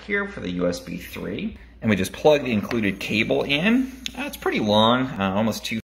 here for the USB 3. And we just plug the included cable in. It's pretty long, almost 2